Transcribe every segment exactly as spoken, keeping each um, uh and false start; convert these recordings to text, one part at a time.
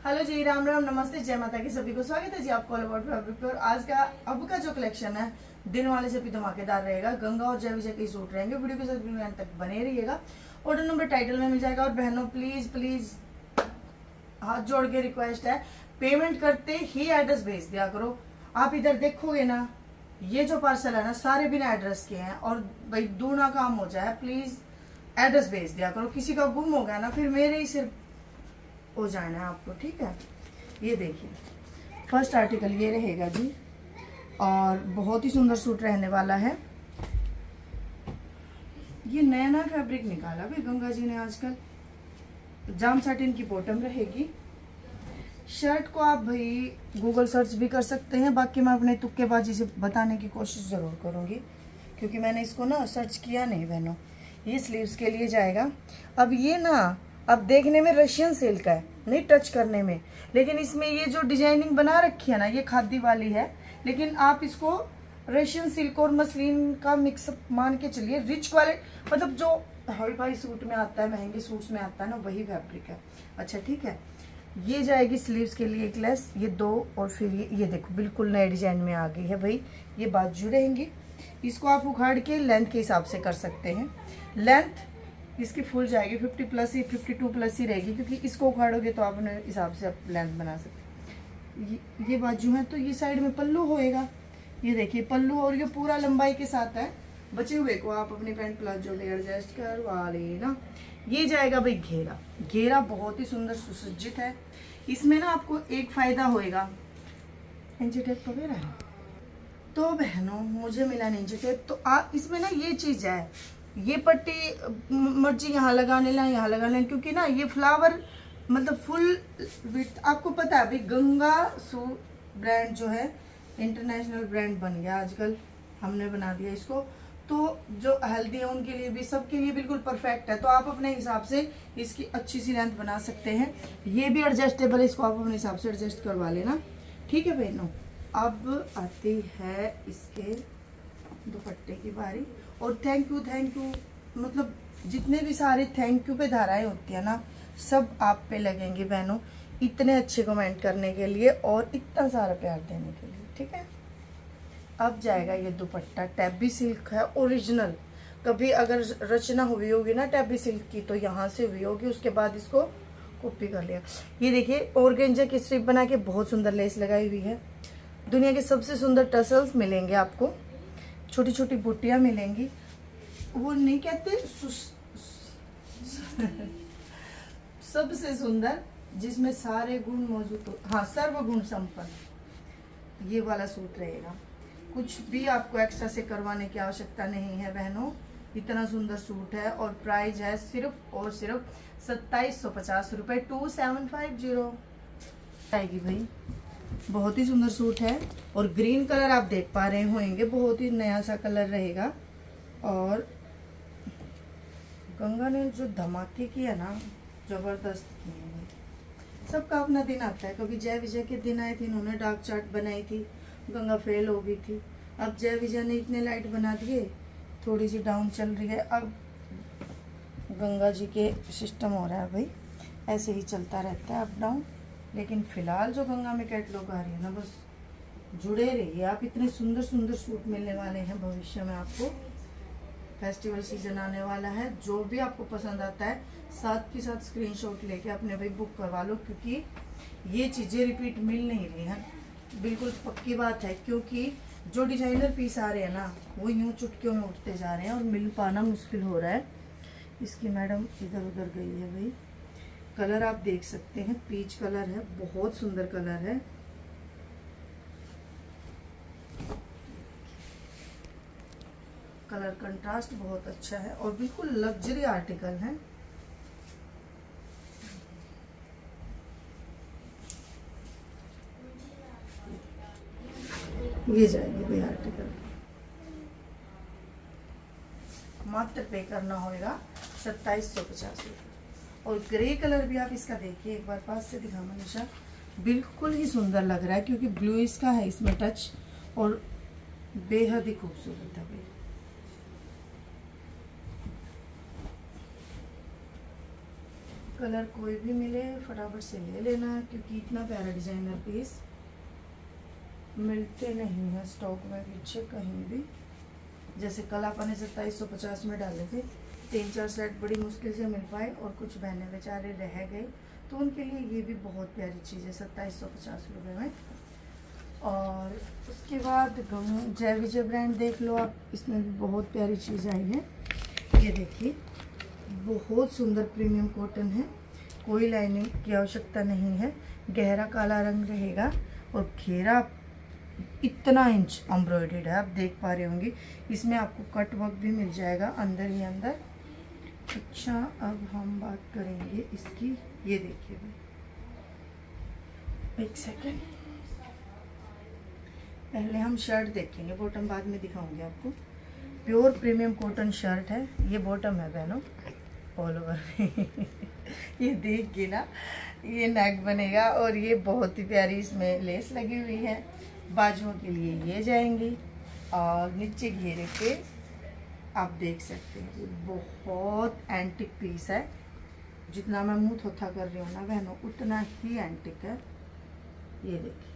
Hello जी, राम राम, नमस्ते, जय माता की सभी को स्वागत है जी आपको ऑल अबाउट फैब्रिक पर। आज का अब का जो कलेक्शन है दिन वाले से भी धमाकेदार रहेगा। गंगा और जय विजय के सूट रहेंगे। वीडियो के साथ एंड तक बने रहिएगा। ऑर्डर नंबर टाइटल में मिल जाएगा। और बहनों प्लीज प्लीज हाथ जोड़ के रिक्वेस्ट है, पेमेंट करते ही एड्रेस भेज दिया करो। आप इधर देखोगे ना, ये जो पार्सल है ना सारे बिना एड्रेस के हैं। और भाई दूना काम हो जाए, प्लीज एड्रेस भेज दिया करो। किसी का गुम हो गया ना फिर मेरे ही सिर्फ हो जाना है आपको, ठीक है। ये देखिए फर्स्ट आर्टिकल ये रहेगा जी, और बहुत ही सुंदर सूट रहने वाला है। ये नया नया फैब्रिक निकाला भाई गंगा जी ने आजकल। जाम साटिन की बॉटम रहेगी। शर्ट को आप भाई गूगल सर्च भी कर सकते हैं, बाकी मैं अपने तुक्केबाजी से बताने की कोशिश जरूर करूंगी क्योंकि मैंने इसको ना सर्च किया नहीं बहनों। ये स्लीव्स के लिए जाएगा। अब ये ना अब देखने में रशियन सिल्क है, नहीं टच करने में, लेकिन इसमें ये जो डिजाइनिंग बना रखी है ना ये खादी वाली है, लेकिन आप इसको रशियन सिल्क और मसलिन का मिक्सअप मान के चलिए। रिच क्वालिटी मतलब जो हर भाई सूट में आता है, महंगे सूट्स में आता है ना, वही फैब्रिक है। अच्छा ठीक है। ये जाएगी स्लीव्स के लिए एक लेस, ये दो, और फिर ये ये देखो बिल्कुल नए डिजाइन में आ गई है भाई। ये बाजू रहेंगी। इसको आप उखाड़ के लेंथ के हिसाब से कर सकते हैं। लेंथ इसकी फुल जाएगी फिफ्टी प्लस ही, फिफ्टी टू प्लस ही रहेगी क्योंकि इसको उखाड़ोगे तो आप अपने हिसाब से आप लेंथ बना सकते हैं। ये, ये बाजू है तो ये साइड में पल्लू होएगा। ये देखिए पल्लू, और ये पूरा लंबाई के साथ है। बचे हुए को आप अपने पैंट प्लाजो में एडजस्ट करवा लेना। ये जाएगा भाई घेरा। घेरा बहुत ही सुंदर सुसज्जित है। इसमें ना आपको एक फायदा होएगा, इंची टेप वगैरह है तो बहनों मुझे मिला इंची टेप, तो आप इसमें ना ये चीज है, ये पट्टी मर्जी यहाँ लगा लेना, यहाँ लगा लेना, क्योंकि ना ये फ्लावर मतलब फुल विथ। आपको पता है भाई गंगा सूट ब्रांड जो है इंटरनेशनल ब्रांड बन गया आजकल, हमने बना दिया इसको। तो जो हेल्दी है उनके लिए भी, सबके लिए बिल्कुल परफेक्ट है। तो आप अपने हिसाब से इसकी अच्छी सी लेंथ बना सकते हैं। ये भी एडजस्टेबल है, इसको आप अपने हिसाब से एडजस्ट करवा लेना, ठीक है बहनों। अब आती है इसके दुपट्टे की बारी। और थैंक यू थैंक यू मतलब जितने भी सारे थैंक यू पे धाराएं होती है ना, सब आप पे लगेंगे बहनों, इतने अच्छे कमेंट करने के लिए और इतना सारा प्यार देने के लिए, ठीक है। अब जाएगा ये दुपट्टा, टैबी सिल्क है ओरिजिनल। कभी अगर रचना हुई होगी ना टैबी सिल्क की तो यहाँ से हुई होगी, उसके बाद इसको कॉपी कर लिया। ये देखिए ऑर्गेंजा की स्ट्रिप बना के बहुत सुंदर लेस लगाई हुई है। दुनिया के सबसे सुंदर टसल्स मिलेंगे आपको, छोटी छोटी बुट्टियां मिलेंगी। वो नहीं कहते सबसे सुंदर जिसमें सारे गुण मौजूद हो, हाँ सर्वगुण संपन्न, ये वाला सूट रहेगा। कुछ भी आपको एक्स्ट्रा से करवाने की आवश्यकता नहीं है बहनों, इतना सुंदर सूट है। और प्राइस है सिर्फ और सिर्फ सत्ताईस सौ पचास रुपए, टू सेवन फाइव जीरो आएगी भाई। बहुत ही सुंदर सूट है। और ग्रीन कलर आप देख पा रहे होंगे, बहुत ही नया सा कलर रहेगा। और गंगा ने जो धमाके किया ना, जबरदस्त किए। सबका अपना दिन आता है। कभी जय विजय के दिन आए थे, इन्होंने डार्क चार्ट बनाई थी, गंगा फेल हो गई थी। अब जय विजय ने इतने लाइट बना दिए, थोड़ी सी डाउन चल रही है। अब गंगा जी के सिस्टम हो रहा है भाई, ऐसे ही चलता रहता है अप डाउन। लेकिन फिलहाल जो गंगा में कैटलॉग आ रही है ना, बस जुड़े रहिए आप। इतने सुंदर सुंदर सूट मिलने वाले हैं भविष्य में आपको। फेस्टिवल सीजन आने वाला है, जो भी आपको पसंद आता है साथ के साथ स्क्रीनशॉट लेके अपने भाई बुक करवा लो, क्योंकि ये चीजें रिपीट मिल नहीं रही हैं, बिल्कुल पक्की बात है। क्योंकि जो डिजाइनर पीस आ रहे हैं ना वो यूं चुटकियों में उठते जा रहे हैं और मिल पाना मुश्किल हो रहा है। इसकी मैडम इधर उधर गई है भाई। कलर आप देख सकते हैं, पीच कलर है, बहुत सुंदर कलर है। कलर कंट्रास्ट बहुत अच्छा है और बिल्कुल लग्जरी आर्टिकल है। ये जाएगी भाई आर्टिकल, मात्र पे करना होगा सत्ताईस सौ पचास रुपये। और ग्रे कलर भी आप इसका देखिए एक बार, पास से दिखा मनीषा, बिल्कुल ही सुंदर लग रहा है क्योंकि ब्लू इसका है इसमें टच, और बेहद ही खूबसूरत है भाई। कलर कोई भी मिले फटाफट से ले लेना, क्योंकि इतना प्यारा डिजाइनर पीस मिलते नहीं है स्टॉक में पीछे कहीं भी। जैसे कल आपने सत्ताईस सौ पचास में डाले थे, तीन चार सेट बड़ी मुश्किल से मिल पाए और कुछ बहने बेचारे रह गए, तो उनके लिए ये भी बहुत प्यारी चीज़ है सत्ताईस सौ पचास रुपये में। और उसके बाद जय विजय ब्रांड देख लो आप, इसमें भी बहुत प्यारी चीज़ आई है। ये देखिए बहुत सुंदर प्रीमियम कॉटन है, कोई लाइनिंग की आवश्यकता नहीं है, गहरा काला रंग रहेगा और घेरा इतना इंच एम्ब्रॉयडर्ड है, आप देख पा रहे होंगे। इसमें आपको कट वर्क भी मिल जाएगा अंदर ही अंदर। अच्छा अब हम बात करेंगे इसकी, ये देखिए भाई एक सेकेंड, पहले हम शर्ट देखेंगे, बॉटम बाद में दिखाऊंगी आपको। प्योर प्रीमियम कॉटन शर्ट है, ये बॉटम है बहनों ऑल ओवर ये देख के ना ये नेक बनेगा और ये बहुत ही प्यारी इसमें लेस लगी हुई है। बाजुओं के लिए ये जाएंगी और नीचे घेरे पे आप देख सकते हैं ये बहुत एंटिक पीस है। जितना मैं मुंह थोथा कर रही हूँ ना बहनों उतना ही एंटिक है। ये देखिए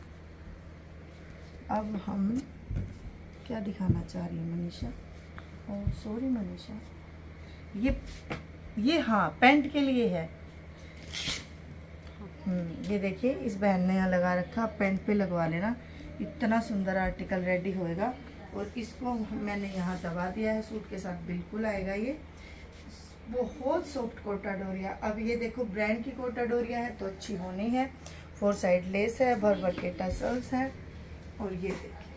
अब हम क्या दिखाना चाह रही है मनीषा, ओह सॉरी मनीषा, ये ये हाँ पैंट के लिए है। हम्म ये देखिए इस बहन ने यहाँ लगा रखा, आप पैंट पे लगवा लेना, इतना सुंदर आर्टिकल रेडी होएगा। और इसको मैंने यहाँ दबा दिया है, सूट के साथ बिल्कुल आएगा ये। बहुत सॉफ्ट कोटा डोरिया, अब ये देखो ब्रांड की कोटा डोरिया है तो अच्छी होनी है। फोर साइड लेस है, भर भर के टसल्स है। और ये देखिए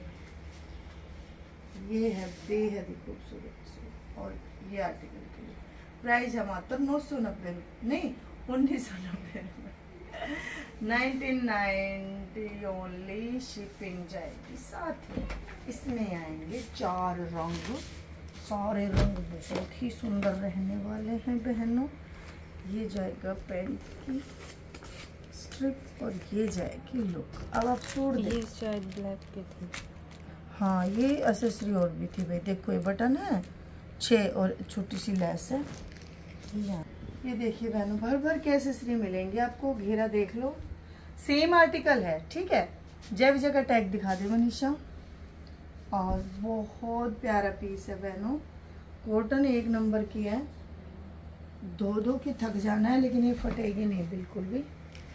ये है बेहद ही खूबसूरत सूट। और ये आर्टिकल के लिए प्राइस है मात्र नौ सौ नब्बे नहीं उन्नीस सौ नब्बे रुपये नाइनटीन नाइन्टी ओनली, शिपिंग जाएगी साथ ही। इसमें आएंगे चार रंग, सारे रंग बहुत ही सुंदर रहने वाले हैं बहनों। ये जाएगा पैंट की स्ट्रिप और ये जाएगी लुक। अब आप सूट ये शायद ब्लैक के थे, हाँ ये एक्सेसरी और भी थी भाई, देखो ये बटन है छः और छोटी सी लेस है। ये देखिए बहनों भर भर के एक्सेसरी मिलेंगे आपको, घेरा देख लो, सेम आर्टिकल है ठीक है। जय विजय का टैग दिखा दे मनीषा। और बहुत प्यारा पीस है बहनों, कॉटन एक नंबर की है, धो धो के थक जाना है लेकिन ये फटेगी नहीं बिल्कुल भी।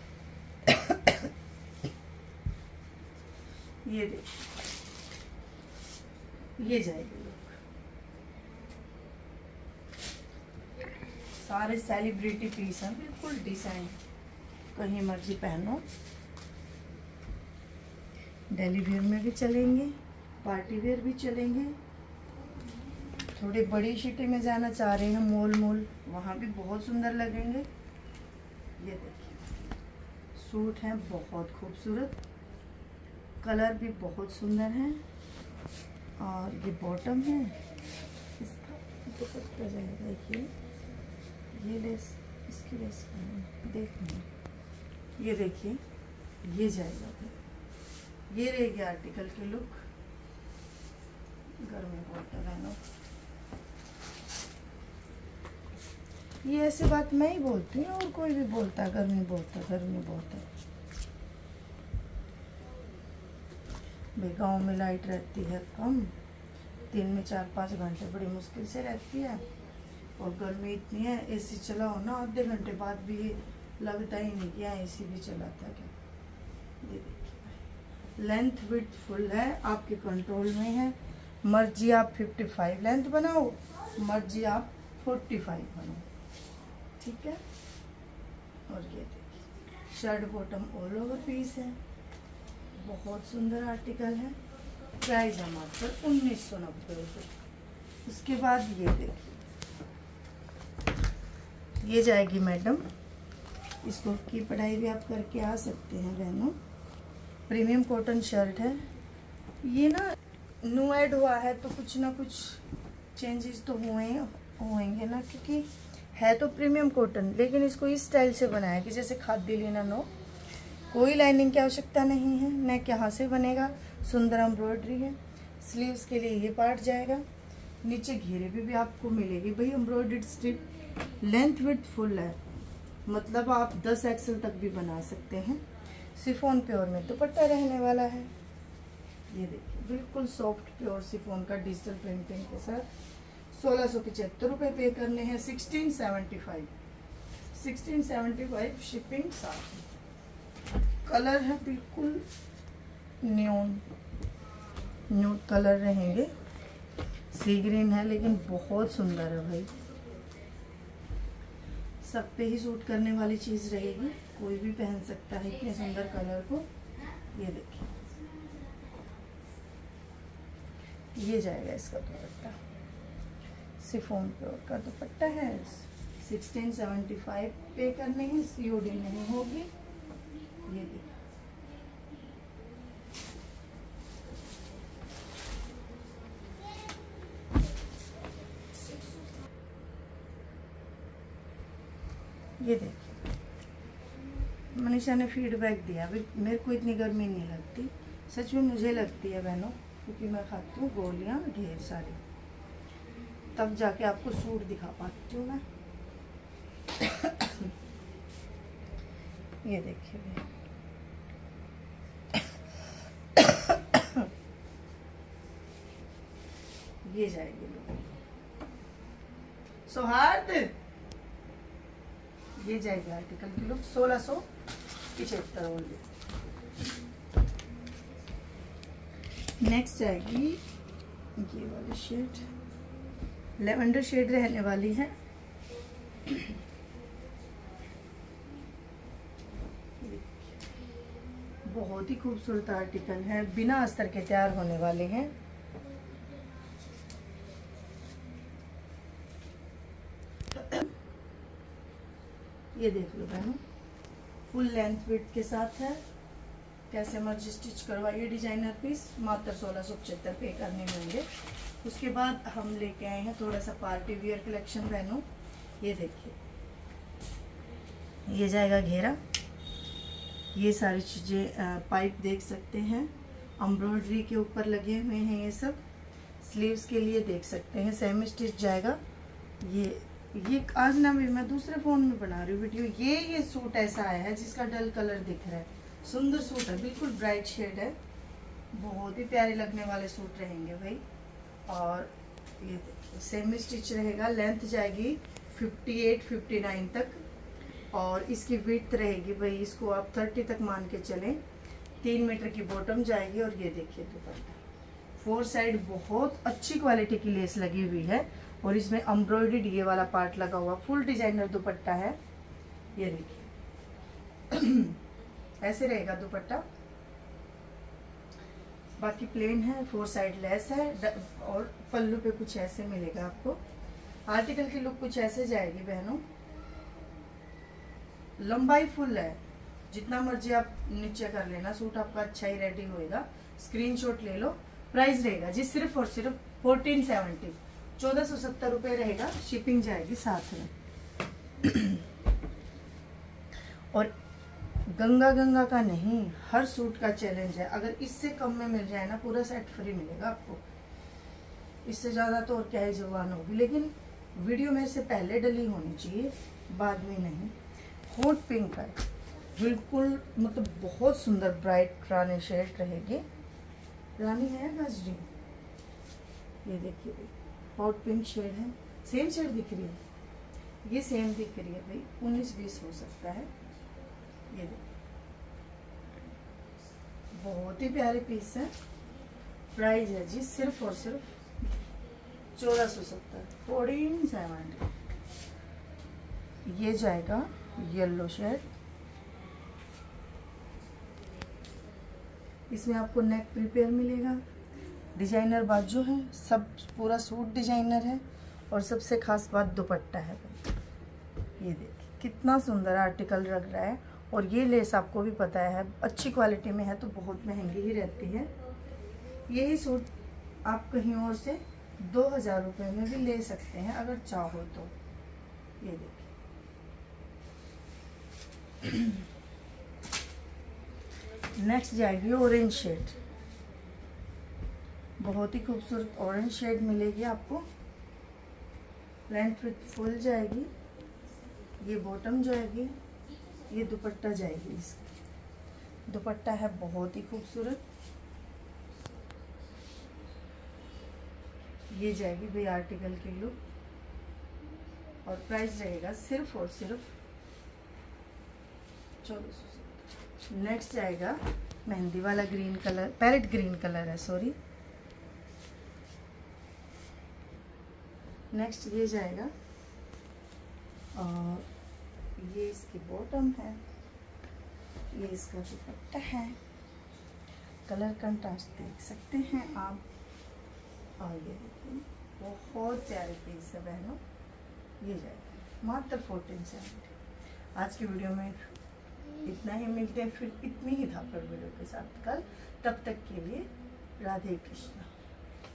ये देखिए ये जाएगी लुक, सारे सेलिब्रिटी पीस हैं बिल्कुल डिजाइन, कहीं मर्जी पहनो। डेली वेयर में भी चलेंगे, पार्टी वेयर भी चलेंगे, थोड़ी बड़ी सिटी में जाना चाह रहे हैं मॉल मॉल वहाँ भी बहुत सुंदर लगेंगे। ये देखिए सूट हैं बहुत खूबसूरत, कलर भी बहुत सुंदर है। और ये बॉटम है, इसका दुपट्टा जाएगा ये ये लेस, इसकी लेस देखिए, ये देखिए ये जाएगा, ये रहेगी आर्टिकल की लुक। गर्मी बहुत है बहनों, ये ऐसे बात मैं ही बोलती हूँ और कोई भी बोलता है गर्मी बहुत है गर्मी बहुत है। भाई गाँव में लाइट रहती है कम, दिन में चार पाँच घंटे बड़ी मुश्किल से रहती है और गर्मी इतनी है, एसी चलाओ ना आधे घंटे बाद भी ये लगता ही नहीं कि यहाँ एसी भी चलाता है क्या। ये देखिए लेंथ विड्थ फुल है, आपके कंट्रोल में है, मर्जी आप पचपन लेंथ बनाओ, मर्जी आप पैंतालीस बनाओ ठीक है। और ये देखिए shirt bottom all over piece है, बहुत सुंदर आर्टिकल है, प्राइस है मात्र उन्नीस सौ नब्बे रुपये। उसके बाद ये देखिए ये जाएगी मैडम, इसको की पढ़ाई भी आप करके आ सकते हैं बहनों। प्रीमियम कॉटन शर्ट है, ये ना न्यू ऐड हुआ है तो कुछ ना कुछ चेंजेस तो हुए होंगे ना, क्योंकि है तो प्रीमियम कॉटन लेकिन इसको इस स्टाइल से बनाया कि जैसे खादी लिनन हो, कोई लाइनिंग की आवश्यकता नहीं है, नेक यहाँ से बनेगा, सुंदर एम्ब्रॉयडरी है। स्लीव्स के लिए ये पार्ट जाएगा, नीचे घेरे भी, भी आपको मिलेगी भाई embroidered strip, length width full है, मतलब आप दस एक्सेल तक भी बना सकते हैं। शिफॉन प्योर में दुपट्टा रहने वाला है। ये देखिए बिल्कुल सॉफ्ट प्योर शिफॉन का डिजिटल प्रिंटिंग के साथ सोलह सौ पचहत्तर रुपये पे करने हैं। Sixteen seventy five sixteen seventy five shipping साथ। कलर है बिल्कुल न्यून न्यूड कलर रहेंगे। सी ग्रीन है लेकिन बहुत सुंदर है भाई, सब पे ही सूट करने वाली चीज़ रहेगी। कोई भी पहन सकता है इतने सुंदर कलर को। ये देखिए ये जाएगा इसका दुपट्टा, शिफॉन प्योर का दुपट्टा है। सिक्सटीन सेवेंटी फाइव पे करने हैं, सीओडी नहीं होगी। ये देखिए ये देखिए मनीषा ने फीडबैक दिया। अभी मेरे को इतनी गर्मी नहीं लगती, सच में मुझे लगती है बहनों, क्योंकि मैं खाती हूँ गोलियाँ ढेर सारी, तब जाके आपको सूट दिखा पाती हूँ मैं। ये देखिए ये जाएगी लोग सौहार्द, ये जाएगी आर्टिकल की लुक सोलह सौ पिछहत्तर ओनली। नेक्स्ट जाएगी ये वाली शेड, लेवेंडर शेड रहने वाली है। बहुत ही खूबसूरत आर्टिकल है, बिना अस्तर के तैयार होने वाले हैं। ये देख लो बहनों, फुल लेंथ विड्थ के साथ है। कैसे मर्जी स्टिच करवाइए। डिजाइनर पीस मात्र सोलह सौ पचहत्तर पे करने होंगे। उसके बाद हम लेके आए हैं थोड़ा सा पार्टी वियर कलेक्शन बहनों। ये देखिए ये जाएगा घेरा, ये सारी चीज़ें पाइप देख सकते हैं, एम्ब्रॉयडरी के ऊपर लगे हुए हैं। ये सब स्लीव्स के लिए देख सकते हैं, सेमी स्टिच जाएगा। ये ये आज ना भी मैं दूसरे फ़ोन में बना रही हूँ वीडियो। ये ये सूट ऐसा आया है जिसका डल कलर दिख रहा है, सुंदर सूट है, बिल्कुल ब्राइट शेड है, बहुत ही प्यारे लगने वाले सूट रहेंगे भाई। और ये सेमी स्टिच रहेगा, लेंथ जाएगी फिफ्टी एट फिफ्टी नाइन तक, और इसकी विड्थ रहेगी भाई, इसको आप थर्टी तक मान के चलें। तीन मीटर की बॉटम जाएगी। और ये देखिए दुपट्टा, फोर साइड बहुत अच्छी क्वालिटी की लेस लगी हुई है, और इसमें एम्ब्रॉयडरी ये वाला पार्ट लगा हुआ, फुल डिजाइनर दुपट्टा है। ये देखिए ऐसे रहेगा दुपट्टा, बाकी प्लेन है, फोर साइड लेस है, और पल्लू पे कुछ ऐसे मिलेगा आपको। आर्टिकल की लुक कुछ ऐसे जाएगी बहनों। लंबाई फुल है, जितना मर्जी आप नीचे कर लेना, सूट आपका अच्छा ही रेडी होएगा। स्क्रीनशॉट ले लो। प्राइस रहेगा जी सिर्फ और सिर्फ फोर्टीन सेवेंटी, चौदह सौ सत्तर रुपये रहेगा। शिपिंग जाएगी साथ में। और गंगा गंगा का नहीं, हर सूट का चैलेंज है। अगर इससे कम में मिल जाए ना, पूरा सेट फ्री मिलेगा आपको। इससे ज़्यादा तो और क्या ही जवान होगी, लेकिन वीडियो मेरे से पहले डली होनी चाहिए, बाद में नहीं। हॉट पिंक है, बिल्कुल मतलब बहुत सुंदर ब्राइट रानी शेड रहेगी। रानी है गजरी, ये देखिए हॉट पिंक शेड है। सेम शेड दिख रही है, ये सेम दिख रही है भाई, उन्नीस बीस हो सकता है। ये देखिए बहुत ही प्यारे पीस है। प्राइस है जी सिर्फ और सिर्फ चौदह सौ सत्तर, फोर्टीन सेवेंटी। ये जाएगा येलो शेड, इसमें आपको नेक प्रिपेयर मिलेगा, डिजाइनर बाजू है, सब पूरा सूट डिजाइनर है, और सबसे खास बात दुपट्टा है। ये देखिए कितना सुंदर आर्टिकल लग रहा है। और ये लेस आपको भी पता है अच्छी क्वालिटी में है तो बहुत महंगी ही रहती है। यही सूट आप कहीं और से दो हजार रुपये में भी ले सकते हैं अगर चाहो तो। ये देखिए नेक्स्ट जाएगी ऑरेंज शेड, बहुत ही खूबसूरत ऑरेंज शेड मिलेगी आपको। लेंथ विथ फुल जाएगी, ये बॉटम जाएगी, ये दुपट्टा जाएगी। इसका दुपट्टा है बहुत ही खूबसूरत। ये जाएगी भाई आर्टिकल की लुक और प्राइस रहेगा सिर्फ और सिर्फ चौदह सौ। नेक्स्ट जाएगा मेहंदी वाला green colour, parrot green colour है सॉरी। नेक्स्ट ये जाएगा और ये इसकी बॉटम है, ये इसका दुपट्टा है। कलर कंट्रास्ट देख सकते हैं आप। और ये देखिए बहुत प्यारे पीस है बहनों। ये जाएगा मात्र फोर्टीन सेवेंटी। आज की वीडियो में इतना ही, मिलते हैं फिर इतनी ही धाकड़ वीडियो के साथ कल। तब तक के लिए राधे कृष्णा।